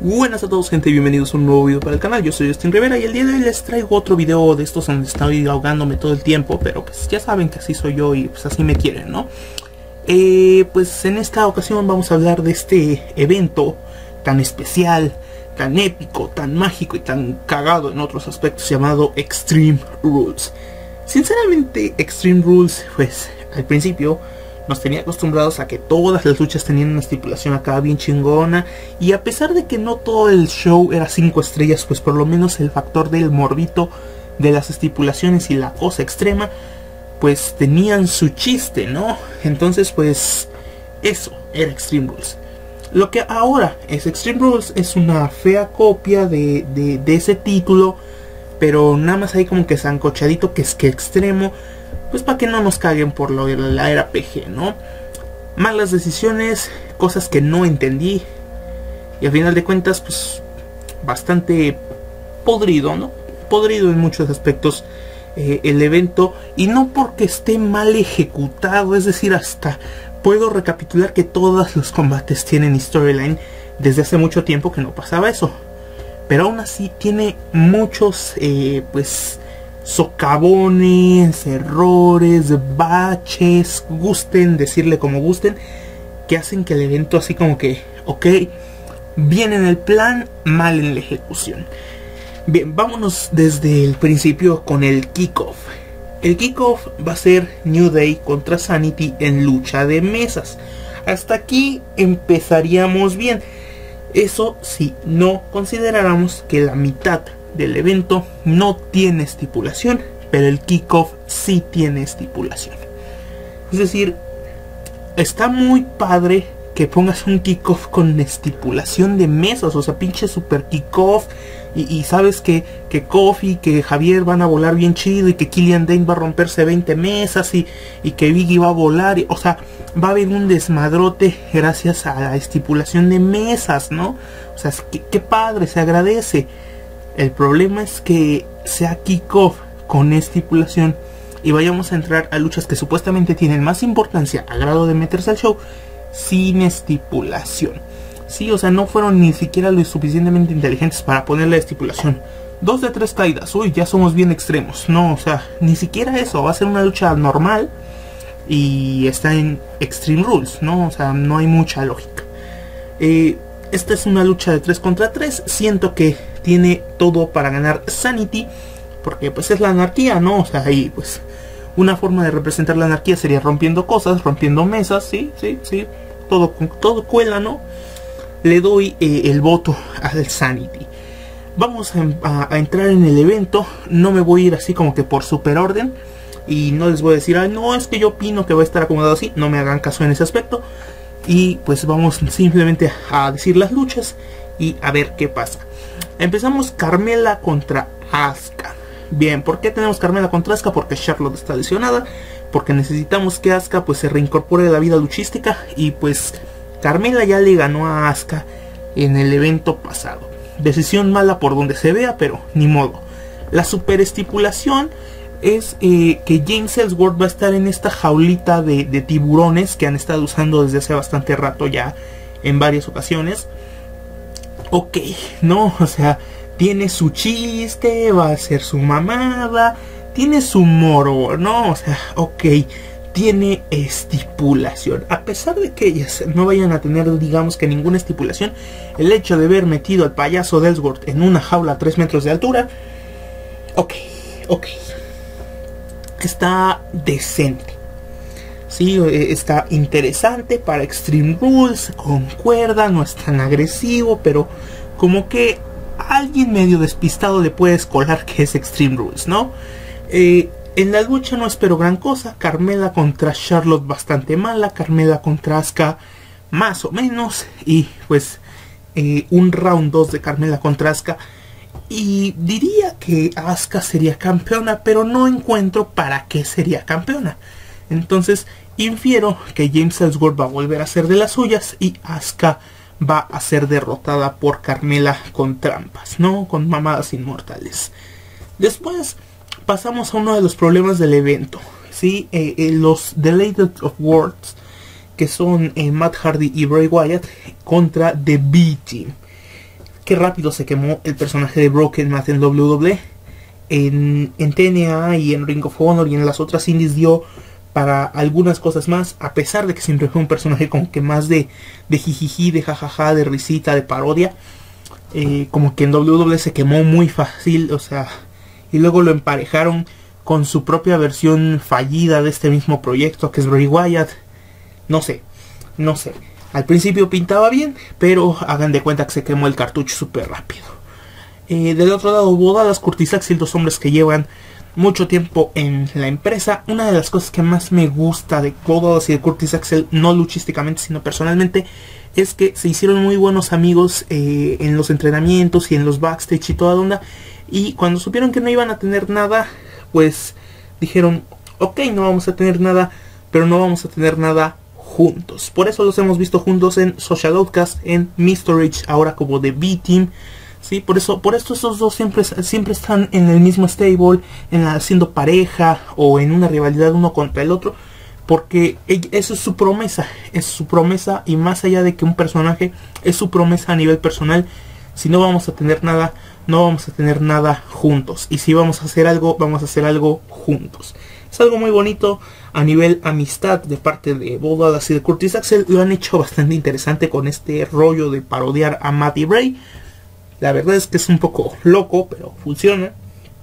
Buenas a todos, gente, bienvenidos a un nuevo video para el canal. Yo soy Justin Rivera y el día de hoy les traigo otro video de estos donde estoy ahogándome todo el tiempo, pero pues ya saben que así soy yo y pues así me quieren, ¿no? Pues en esta ocasión vamos a hablar de este evento tan especial, tan épico, tan mágico y tan cagado en otros aspectos, llamado Extreme Rules. Sinceramente, Extreme Rules, pues al principio nos tenía acostumbrados a que todas las luchas tenían una estipulación acá bien chingona, y a pesar de que no todo el show era 5 estrellas, pues por lo menos el factor del morbito de las estipulaciones y la cosa extrema pues tenían su chiste, ¿no? Entonces pues eso era Extreme Rules. Lo que ahora es Extreme Rules es una fea copia de ese título, pero nada más ahí como que sancochadito, que es que extremo, pues para que no nos caguen por lo de la era PG, ¿no? Malas decisiones, cosas que no entendí, y al final de cuentas pues bastante podrido, ¿no? Podrido en muchos aspectos el evento, y no porque esté mal ejecutado, es decir, hasta puedo recapitular que todos los combates tienen storyline desde hace mucho tiempo que no pasaba eso, pero aún así tiene muchos pues socavones, errores, baches, gusten decirle como gusten, que hacen que el evento así como que, ok, bien en el plan, mal en la ejecución. Bien, vámonos desde el principio con el kickoff. El kickoff va a ser New Day contra Sanity en lucha de mesas. Hasta aquí empezaríamos bien. Eso si no consideráramos que la mitad del evento no tiene estipulación, pero el kickoff sí tiene estipulación. Es decir, está muy padre que pongas un kickoff con estipulación de mesas, o sea, pinche super kickoff, y sabes que Kofi, que Javier van a volar bien chido, y que Killian Dane va a romperse 20 mesas, y que Biggie va a volar, o sea, va a haber un desmadrote gracias a la estipulación de mesas, ¿no? O sea, qué padre, se agradece. El problema es que sea kickoff con estipulación y vayamos a entrar a luchas que supuestamente tienen más importancia a grado de meterse al show sin estipulación. Sí, o sea, no fueron ni siquiera lo suficientemente inteligentes para poner la estipulación. 2 de 3 caídas, uy, ya somos bien extremos. No, o sea, ni siquiera eso, va a ser una lucha normal y está en Extreme Rules, ¿no? O sea, no hay mucha lógica. Esta es una lucha de 3 contra 3, siento que tiene todo para ganar Sanity, porque pues es la anarquía, ¿no? O sea, ahí pues una forma de representar la anarquía sería rompiendo cosas, rompiendo mesas, sí, todo cuela, ¿no? Le doy el voto al Sanity. Vamos a entrar en el evento. No me voy a ir así como que por super orden, y no les voy a decir, ay, no, es que yo opino que va a estar acomodado así. No me hagan caso en ese aspecto. Y pues vamos simplemente a decir las luchas y a ver qué pasa. Empezamos Carmella contra Asuka. Bien, ¿por qué tenemos Carmella contra Asuka? Porque Charlotte está lesionada, porque necesitamos que Asuka pues se reincorpore a la vida luchística, y pues Carmella ya le ganó a Asuka en el evento pasado. Decisión mala por donde se vea, pero ni modo. La super estipulación es que James Ellsworth va a estar en esta jaulita de tiburones que han estado usando desde hace bastante rato ya en varias ocasiones. Ok, no, o sea, tiene su chiste, va a ser su mamada, tiene su morbo, ¿no? O sea, ok, tiene estipulación. A pesar de que ellas no vayan a tener, digamos que ninguna estipulación, el hecho de haber metido al payaso de Ellsworth en una jaula a 3 metros de altura, ok, está decente. Sí, está interesante para Extreme Rules, concuerda, no es tan agresivo, pero como que a alguien medio despistado le puedes colar que es Extreme Rules, ¿no? En la lucha no espero gran cosa. Carmella contra Charlotte bastante mala, Carmella contra Asuka más o menos, y pues un round 2 de Carmella contra Asuka, y diría que Asuka sería campeona, pero no encuentro para qué sería campeona. Entonces infiero que James Ellsworth va a volver a ser de las suyas y Asuka va a ser derrotada por Carmella con trampas, ¿no? Con mamadas inmortales. Después pasamos a uno de los problemas del evento, ¿sí? Los Deleted of Words, que son Matt Hardy y Bray Wyatt contra The B-Team. qué rápido se quemó el personaje de Broken Matt en WWE. En TNA y en Ring of Honor y en las otras indies dio para algunas cosas más, a pesar de que siempre fue un personaje como que más de jijiji, de jajaja, de risita, de parodia. Como que en WWE se quemó muy fácil, o sea, y luego lo emparejaron con su propia versión fallida de este mismo proyecto, que es Bray Wyatt. No sé. Al principio pintaba bien, pero hagan de cuenta que se quemó el cartucho súper rápido. Del otro lado, Bo Dallas, Curtis Axel, dos hombres que llevan mucho tiempo en la empresa. Una de las cosas que más me gusta de Bo Dallas y de Curtis Axel, no luchísticamente sino personalmente, es que se hicieron muy buenos amigos en los entrenamientos y en los backstage y toda onda. Y cuando supieron que no iban a tener nada, pues dijeron, ok, no vamos a tener nada, pero no vamos a tener nada juntos. Por eso los hemos visto juntos en Social Outcast, en Mystery, ahora como The B-Team. Sí, por esto estos dos siempre están en el mismo stable, haciendo pareja o en una rivalidad uno contra el otro, porque eso es su promesa, y más allá de que un personaje es su promesa a nivel personal. Si no vamos a tener nada, no vamos a tener nada juntos, y si vamos a hacer algo, vamos a hacer algo juntos. Es algo muy bonito a nivel amistad de parte de Bo Dallas y de Curtis Axel. Lo han hecho bastante interesante con este rollo de parodiar a Matt y Bray. La verdad es que es un poco loco, pero funciona.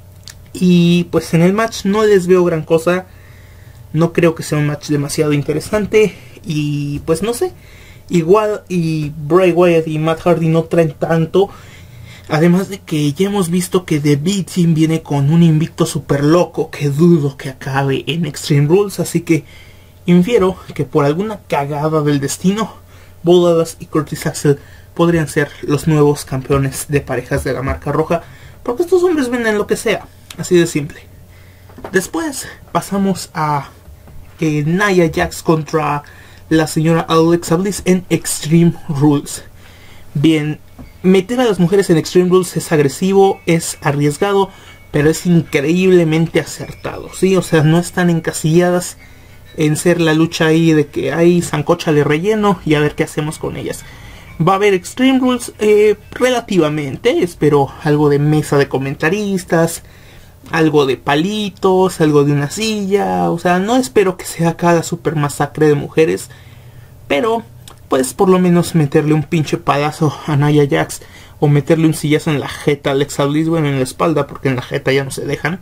Y pues en el match no les veo gran cosa. No creo que sea un match demasiado interesante. Y pues no sé. Igual y Bray Wyatt y Matt Hardy no traen tanto. Además de que ya hemos visto que The B-Team viene con un invicto super loco que dudo que acabe en Extreme Rules. Así que infiero que por alguna cagada del destino, Bo Dallas y Curtis Axel podrían ser los nuevos campeones de parejas de la marca roja, porque estos hombres venden lo que sea, así de simple. Después pasamos a Nia Jax contra la señora Alexa Bliss en Extreme Rules. Bien, meter a las mujeres en Extreme Rules es agresivo, es arriesgado, pero es increíblemente acertado, ¿sí? O sea, no están encasilladas en ser la lucha ahí de que hay sancocha de relleno y a ver qué hacemos con ellas. Va a haber Extreme Rules relativamente, espero algo de mesa de comentaristas, algo de palitos, algo de una silla, o sea, no espero que sea acá la super masacre de mujeres, pero pues por lo menos meterle un pinche palazo a Nia Jax o meterle un sillazo en la jeta a Alexa Bliss, bueno, en la espalda, porque en la jeta ya no se dejan,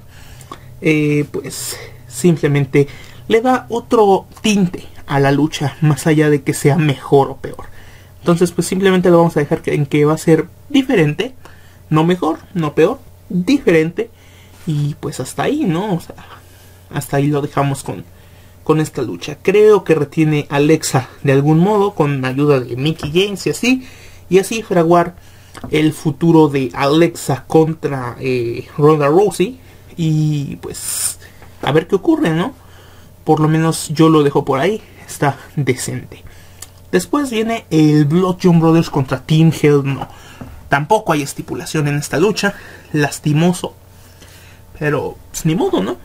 pues simplemente le da otro tinte a la lucha, más allá de que sea mejor o peor. Entonces pues simplemente lo vamos a dejar en que va a ser diferente, no mejor, no peor, diferente. Y pues hasta ahí, ¿no? O sea, hasta ahí lo dejamos con esta lucha. Creo que retiene a Alexa de algún modo, con ayuda de Mickie James y así fraguar el futuro de Alexa contra Ronda Rousey. Y pues a ver qué ocurre, ¿no? Por lo menos yo lo dejo por ahí, está decente. Después viene el Bludgeon Brothers contra Team Hell No. Tampoco hay estipulación en esta lucha, lastimoso, pero pues, ni modo, ¿no?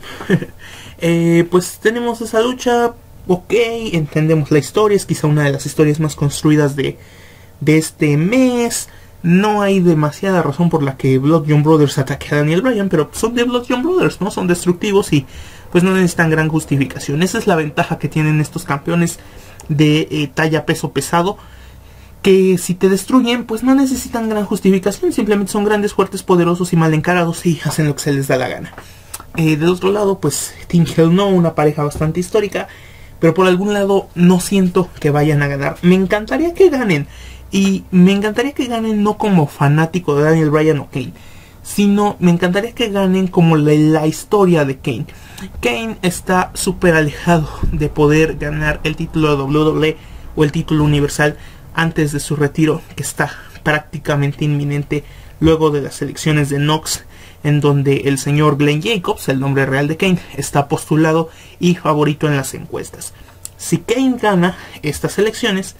Pues tenemos esa lucha, ok, entendemos la historia, es quizá una de las historias más construidas de este mes. No hay demasiada razón por la que Bludgeon Brothers ataque a Daniel Bryan, pero son de Bludgeon Brothers, ¿no? Son destructivos y pues no necesitan gran justificación. Esa es la ventaja que tienen estos campeones de talla peso pesado, que si te destruyen pues no necesitan gran justificación, simplemente son grandes, fuertes, poderosos y mal encarados y hacen lo que se les da la gana. Del otro lado pues Team Hell No, una pareja bastante histórica, pero por algún lado no siento que vayan a ganar. Me encantaría que ganen, y me encantaría que ganen no como fanático de Daniel Bryan o Kane, sino me encantaría que ganen como la historia de Kane. Kane está súper alejado de poder ganar el título de WWE o el título universal antes de su retiro, que está prácticamente inminente luego de las elecciones de Knox, en donde el señor Glenn Jacobs, el nombre real de Kane, está postulado y favorito en las encuestas. Si Kane gana estas elecciones,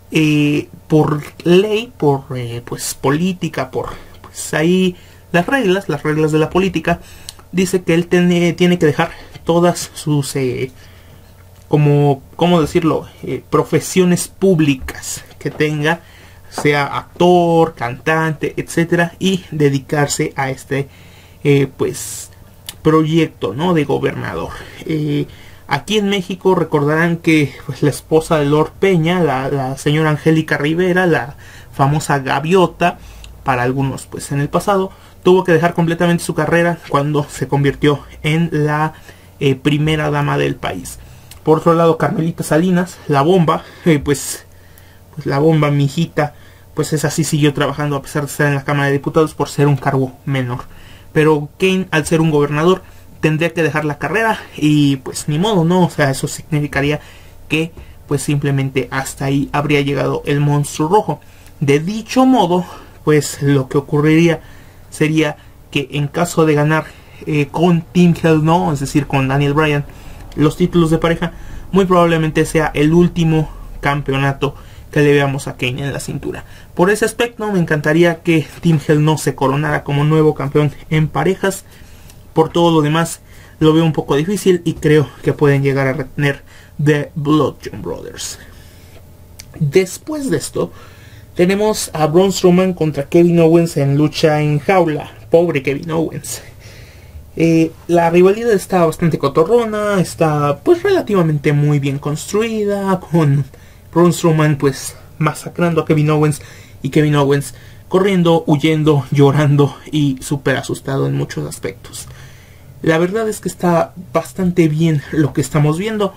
por ley, por pues política, por pues ahí las reglas de la política, dice que él tiene que dejar todas sus ¿cómo decirlo? Profesiones públicas que tenga, sea actor, cantante, etcétera, y dedicarse a este pues proyecto, ¿no?, de gobernador. Aquí en México recordarán que pues, la esposa de Lord Peña, la señora Angélica Rivera, la famosa gaviota para algunos pues en el pasado, tuvo que dejar completamente su carrera cuando se convirtió en la primera dama del país. Por otro lado, Carmelita Salinas, la bomba, pues la bomba, mi hijita, pues esa sí siguió trabajando a pesar de estar en la Cámara de Diputados por ser un cargo menor. Pero Kane, al ser un gobernador, tendría que dejar la carrera y pues ni modo, ¿no? O sea, eso significaría que pues simplemente hasta ahí habría llegado el monstruo rojo. De dicho modo, pues lo que ocurriría sería que en caso de ganar con Team Hell No, es decir, con Daniel Bryan, los títulos de pareja, muy probablemente sea el último campeonato que le veamos a Kane en la cintura. Por ese aspecto me encantaría que Team Hell No se coronara como nuevo campeón en parejas. Por todo lo demás lo veo un poco difícil y creo que pueden llegar a retener The Bludgeon Brothers. Después de esto tenemos a Braun Strowman contra Kevin Owens en lucha en jaula. Pobre Kevin Owens. La rivalidad está bastante cotorrona, está pues relativamente muy bien construida, con Braun Strowman pues masacrando a Kevin Owens y Kevin Owens corriendo, huyendo, llorando y súper asustado en muchos aspectos. La verdad es que está bastante bien lo que estamos viendo.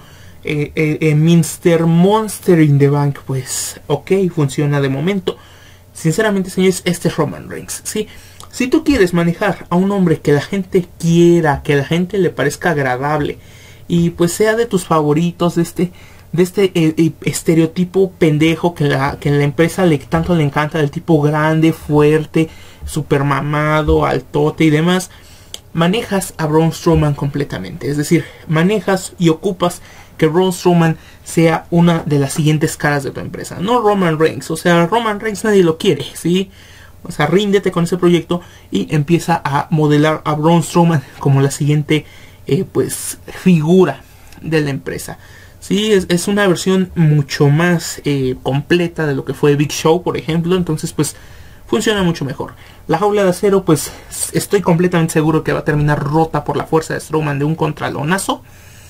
Mr. Monster in the Bank pues ok, funciona de momento. Sinceramente, señores, este es Roman Reigns, ¿sí? Si tú quieres manejar a un hombre que la gente quiera, que la gente le parezca agradable y pues sea de tus favoritos, de este estereotipo pendejo que la empresa tanto le encanta, del tipo grande, fuerte, super mamado, altote y demás, manejas a Braun Strowman completamente. Es decir, manejas y ocupas que Braun Strowman sea una de las siguientes caras de tu empresa, no Roman Reigns. O sea, Roman Reigns nadie lo quiere, ¿sí? O sea, ríndete con ese proyecto y empieza a modelar a Braun Strowman como la siguiente pues figura de la empresa. Sí, es una versión mucho más completa de lo que fue Big Show, por ejemplo. Entonces pues funciona mucho mejor. La jaula de acero pues estoy completamente seguro que va a terminar rota por la fuerza de Strowman de un contralonazo.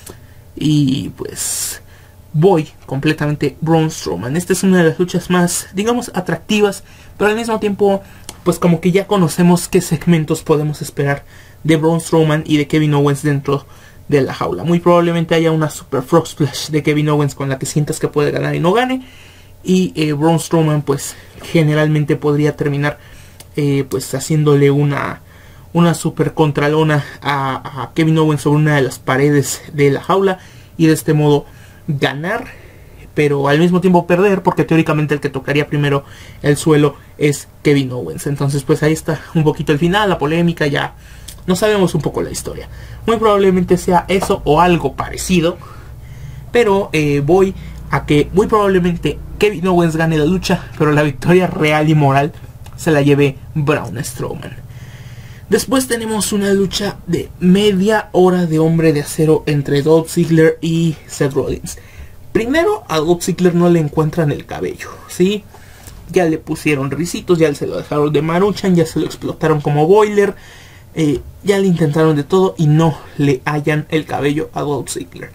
Y pues voy completamente Braun Strowman. Esta es una de las luchas más, digamos, atractivas, pero al mismo tiempo pues como que ya conocemos qué segmentos podemos esperar de Braun Strowman y de Kevin Owens dentro de la jaula. Muy probablemente haya una Super Frog Splash de Kevin Owens con la que sientas que puede ganar y no gane. Y Braun Strowman pues generalmente podría terminar pues haciéndole una super contralona a Kevin Owens sobre una de las paredes de la jaula y de este modo ganar, pero al mismo tiempo perder, porque teóricamente el que tocaría primero el suelo es Kevin Owens. Entonces pues ahí está un poquito el final, la polémica, ya no sabemos un poco la historia. Muy probablemente sea eso o algo parecido, pero voy a que muy probablemente Kevin Owens gane la lucha, pero la victoria real y moral se la lleve Braun Strowman. Después tenemos una lucha de media hora de hombre de acero entre Dolph Ziggler y Seth Rollins. Primero, a Dolph Ziggler no le encuentran el cabello, ¿sí? Ya le pusieron risitos, ya se lo dejaron de maruchan, ya se lo explotaron como boiler, ya le intentaron de todo y no le hallan el cabello a Dolph Ziggler.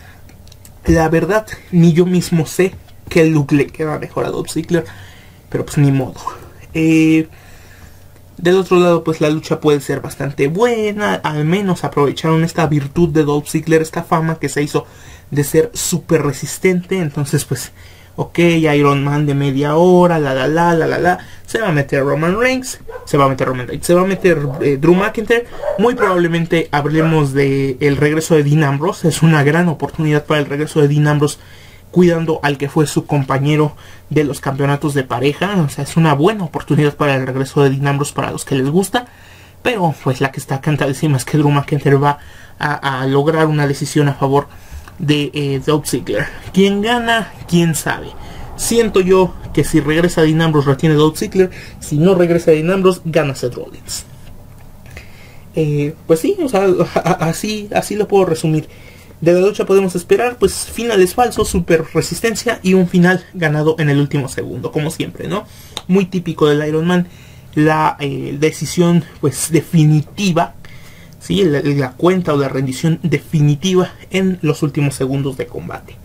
La verdad, ni yo mismo sé qué look le queda mejor a Dolph Ziggler, pero pues ni modo. Del otro lado pues la lucha puede ser bastante buena, al menos aprovecharon esta virtud de Dolph Ziggler, esta fama que se hizo de ser súper resistente. Entonces pues ok, Iron Man de media hora, se va a meter Roman Reigns, se va a meter Drew McIntyre. Muy probablemente hablemos de el regreso de Dean Ambrose. Es una gran oportunidad para el regreso de Dean Ambrose, cuidando al que fue su compañero de los campeonatos de pareja. O sea, es una buena oportunidad para el regreso de Dean Ambrose para los que les gusta. Pero pues la que está cantadísima es que Drew McIntyre va a lograr una decisión a favor de Dolph Ziggler. ¿Quién gana? ¿Quién sabe? Siento yo que si regresa Dean Ambrose retiene Dolph Ziggler. Si no regresa Dean Ambrose, gana Seth Rollins. Pues sí, o sea, así lo puedo resumir. De la lucha podemos esperar pues finales falsos, super resistencia y un final ganado en el último segundo, como siempre, ¿no? Muy típico del Iron Man, la decisión pues definitiva, ¿sí? La cuenta o la rendición definitiva en los últimos segundos de combate.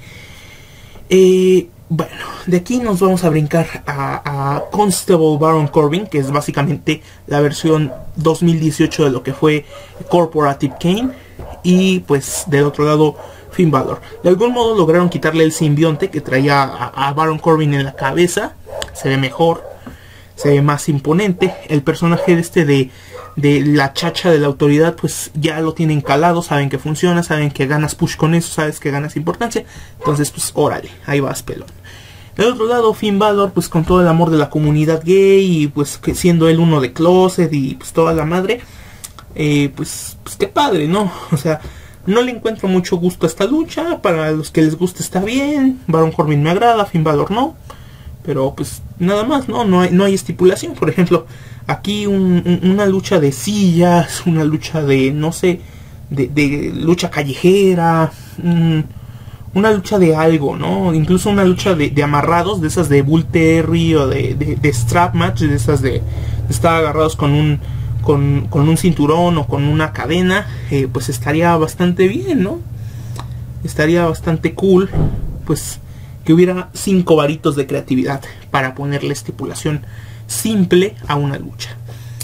Bueno, de aquí nos vamos a brincar a Constable Baron Corbin, que es básicamente la versión 2018 de lo que fue Corporative Kane. Y pues del otro lado Finn Balor. De algún modo lograron quitarle el simbionte que traía a Baron Corbin en la cabeza. Se ve mejor, se ve más imponente. El personaje de la chacha de la autoridad pues ya lo tienen calado, saben que funciona, saben que ganas push con eso, sabes que ganas importancia. Entonces pues órale, ahí vas pelón. Del otro lado Finn Balor pues con todo el amor de la comunidad gay y pues que siendo él uno de closet y pues toda la madre. Pues qué padre, ¿no? O sea, no le encuentro mucho gusto a esta lucha. Para los que les gusta está bien. Baron Corbin me agrada, Finn Balor no. Pero pues nada más, ¿no? No hay estipulación. Por ejemplo, aquí una lucha de sillas, una lucha de, no sé, de lucha callejera, una lucha de algo, ¿no? Incluso una lucha de amarrados, de esas de Bull Terry o de strap match, de esas de estar agarrados con un cinturón o con una cadena, pues estaría bastante bien, ¿no? Estaría bastante cool, pues que hubiera 5 varitos de creatividad para ponerle estipulación simple a una lucha.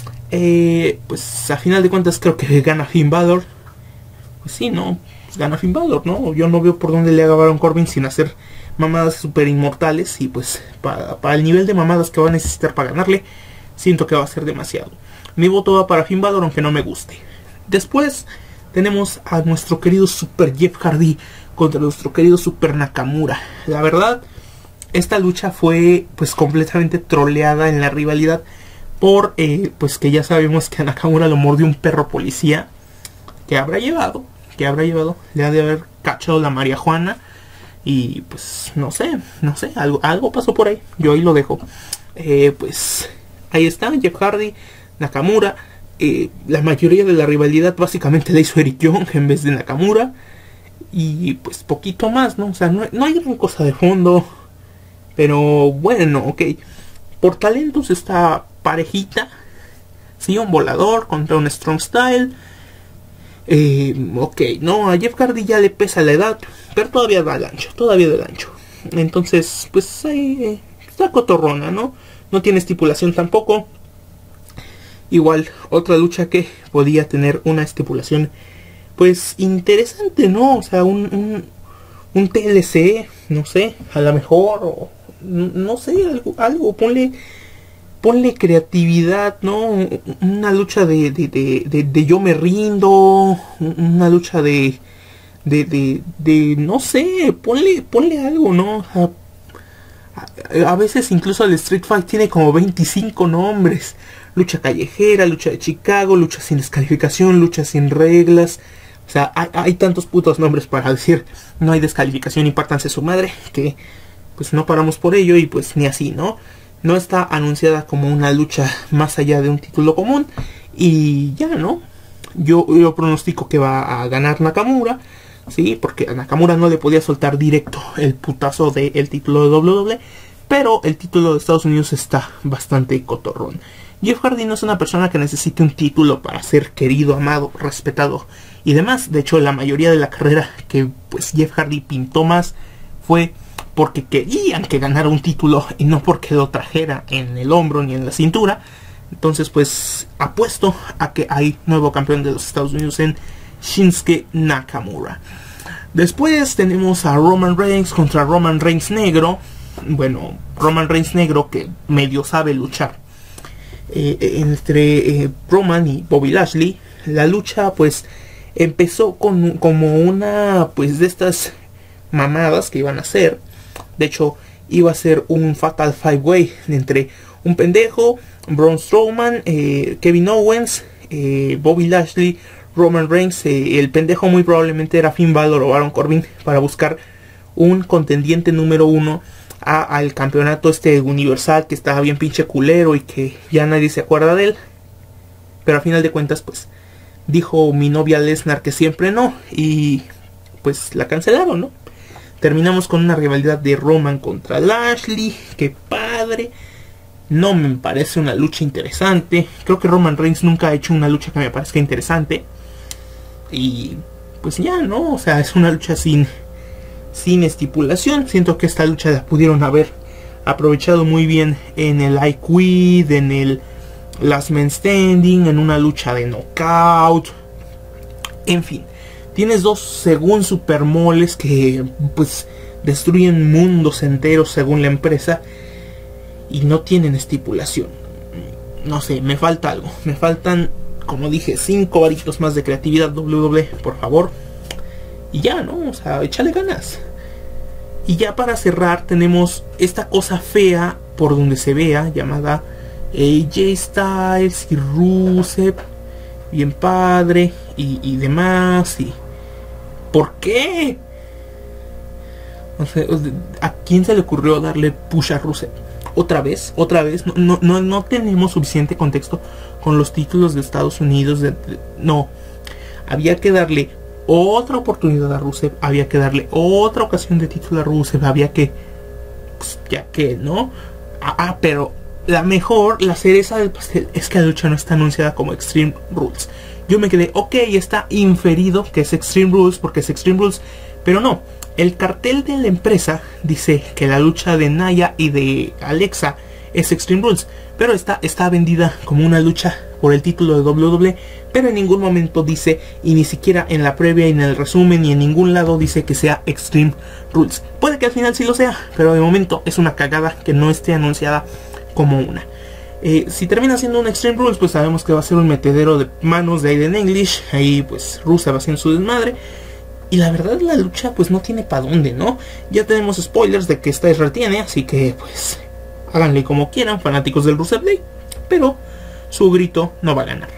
Pues a final de cuentas creo que gana Finn Balor. Pues sí, ¿no? Pues gana Finn Balor, ¿no? Yo no veo por dónde le haga Baron Corbin sin hacer mamadas super inmortales. Y pues para el nivel de mamadas que va a necesitar para ganarle, siento que va a ser demasiado. Mi voto va para Finn Balor, aunque no me guste. Después tenemos a nuestro querido Super Jeff Hardy contra nuestro querido Super Nakamura. La verdad, esta lucha fue pues completamente troleada en la rivalidad. Por pues que ya sabemos que a Nakamura lo mordió un perro policía. Que habrá llevado. Le ha de haber cachado la marihuana. Y pues no sé, algo pasó por ahí. Yo ahí lo dejo. Pues ahí está Jeff Hardy, Nakamura. La mayoría de la rivalidad básicamente la hizo Eric Young en vez de Nakamura. Y pues poquito más, ¿no? O sea, no hay gran cosa de fondo. Pero bueno, ok. Por talentos está parejita. Sí, un volador contra un strong style. Ok, no, a Jeff Hardy ya le pesa la edad. Pero todavía da el ancho, Entonces, pues ahí está cotorrona, ¿no? No tiene estipulación tampoco. Igual, otra lucha que podía tener una estipulación pues interesante, ¿no? O sea, un TLC, no sé, a lo mejor, o no sé, algo, ponle creatividad, ¿no? Una lucha de yo me rindo, una lucha de no sé, ponle algo, ¿no? O sea, a veces incluso el Street Fight tiene como 25 nombres. Lucha callejera, lucha de Chicago, lucha sin descalificación, lucha sin reglas. O sea, hay tantos putos nombres para decir no hay descalificación y pártanse su madre, que pues no paramos por ello y pues ni así, ¿no? No está anunciada como una lucha más allá de un título común y ya, ¿no? Yo pronostico que va a ganar Nakamura, ¿sí? Porque a Nakamura no le podía soltar directo el putazo del título de WWE, pero el título de Estados Unidos está bastante cotorrón. Jeff Hardy no es una persona que necesite un título para ser querido, amado, respetado y demás. De hecho, la mayoría de la carrera que pues Jeff Hardy pintó más fue porque querían que ganara un título y no porque lo trajera en el hombro ni en la cintura. Entonces pues apuesto a que hay nuevo campeón de los Estados Unidos en Shinsuke Nakamura. Después tenemos a Roman Reigns contra Roman Reigns negro. Bueno, Roman Reigns negro que medio sabe luchar. Entre Roman y Bobby Lashley. La lucha pues empezó como una pues de estas mamadas que iban a hacer. De hecho iba a ser un Fatal 5-Way entre un pendejo, Braun Strowman, Kevin Owens, Bobby Lashley, Roman Reigns. El pendejo muy probablemente era Finn Balor o Baron Corbin para buscar un contendiente número 1 al campeonato universal que estaba bien pinche culero y que ya nadie se acuerda de él. Pero a final de cuentas pues dijo mi novia Lesnar que siempre no, y pues la cancelaron, ¿no? Terminamos con una rivalidad de Roman contra Lashley. ¡Qué padre! No me parece una lucha interesante. Creo que Roman Reigns nunca ha hecho una lucha que me parezca interesante. Y pues ya, ¿no? O sea, es una lucha sin estipulación. Siento que esta lucha la pudieron haber aprovechado muy bien en el I Quit, en el Last Man Standing, en una lucha de knockout. En fin, tienes dos según supermoles que pues destruyen mundos enteros según la empresa y no tienen estipulación. No sé, me falta algo. Me faltan, como dije, 5 varitos más de creatividad, WWE, por favor. Y ya, ¿no? O sea, échale ganas. Y ya para cerrar tenemos esta cosa fea por donde se vea, llamada AJ Styles y Rusev. Bien padre y demás. Y ¿por qué? O sea, ¿a quién se le ocurrió darle push a Rusev? Otra vez. No tenemos suficiente contexto con los títulos de Estados Unidos. No, había que darle otra oportunidad a Rusev, había que darle otra ocasión de título a Rusev, había que, pues, ya que, ¿no? Pero la cereza del pastel es que la lucha no está anunciada como Extreme Rules. Yo me quedé, ok, está inferido que es Extreme Rules porque es Extreme Rules, pero no. El cartel de la empresa dice que la lucha de Nia y de Alexa es Extreme Rules, pero está vendida como una lucha por el título de WWE, pero en ningún momento dice, y ni siquiera en la previa, y en el resumen, ni en ningún lado dice que sea Extreme Rules. Puede que al final sí lo sea, pero de momento es una cagada que no esté anunciada como una. Si termina siendo un Extreme Rules, pues sabemos que va a ser un metedero de manos de Aiden English, ahí pues Rusev va haciendo su desmadre. Y la verdad la lucha pues no tiene para dónde, ¿no? Ya tenemos spoilers de que Styles retiene, así que pues háganle como quieran, fanáticos del Rusev Day, pero su grito no va a ganar.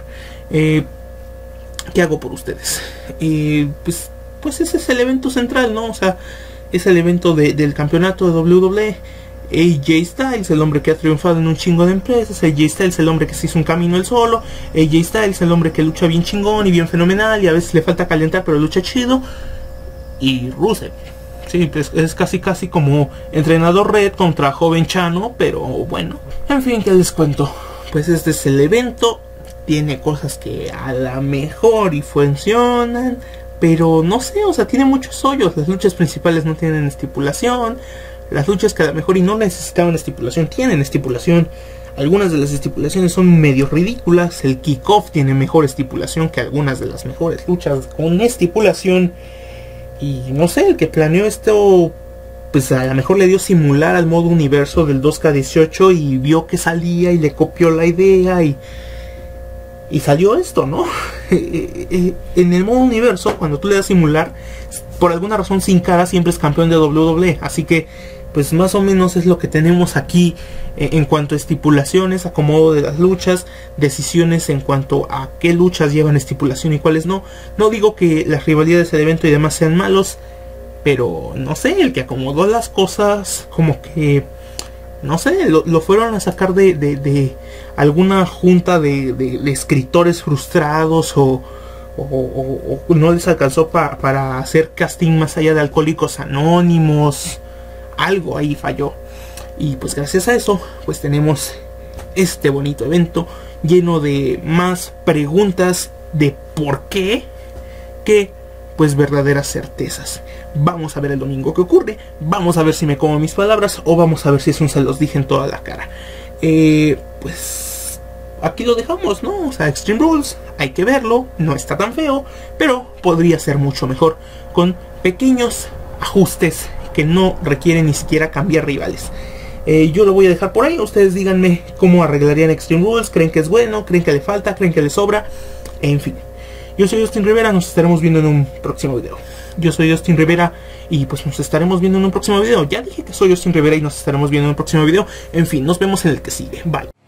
¿Qué hago por ustedes? Pues ese es el evento central, ¿no? O sea, es el evento del campeonato de WWE. AJ Styles, el hombre que ha triunfado en un chingo de empresas. AJ Styles, el hombre que se hizo un camino él solo. AJ Styles, el hombre que lucha bien chingón y bien fenomenal y a veces le falta calentar pero lucha chido. Y Rusev, sí, pues es casi como entrenador Red contra joven Chano, pero bueno. En fin, ¿qué les cuento? Pues este es el evento. Tiene cosas que a la mejor y funcionan, pero no sé, o sea, tiene muchos hoyos. Las luchas principales no tienen estipulación. Las luchas que a lo mejor y no necesitaban estipulación tienen estipulación. Algunas de las estipulaciones son medio ridículas. El kickoff tiene mejor estipulación que algunas de las mejores luchas con estipulación. Y no sé, el que planeó esto pues a lo mejor le dio simular al modo universo del 2K18 y vio que salía y le copió la idea y salió esto, ¿no? En el modo universo, cuando tú le das simular, por alguna razón Sin Cara siempre es campeón de WWE, así que pues más o menos es lo que tenemos aquí en cuanto a estipulaciones, acomodo de las luchas, decisiones en cuanto a qué luchas llevan estipulación y cuáles no. No digo que las rivalidades del evento y demás sean malos, pero no sé, el que acomodó las cosas como que, no sé, lo fueron a sacar de alguna junta de escritores frustrados o no les alcanzó para hacer casting más allá de Alcohólicos Anónimos. Algo ahí falló. Y pues gracias a eso pues tenemos este bonito evento lleno de más preguntas de por qué que pues verdaderas certezas. Vamos a ver el domingo qué ocurre. Vamos a ver si me como mis palabras o vamos a ver si es un se los dije en toda la cara. Pues aquí lo dejamos, ¿no? O sea, Extreme Rules, hay que verlo, no está tan feo, pero podría ser mucho mejor con pequeños ajustes que no requieren ni siquiera cambiar rivales. Yo lo voy a dejar por ahí. Ustedes díganme cómo arreglarían Extreme Rules. ¿Creen que es bueno? ¿Creen que le falta? ¿Creen que le sobra? En fin. Yo soy Justin Rivera. Nos estaremos viendo en un próximo video. Yo soy Justin Rivera y pues nos estaremos viendo en un próximo video. Ya dije que soy Justin Rivera y nos estaremos viendo en un próximo video. En fin, nos vemos en el que sigue. Bye.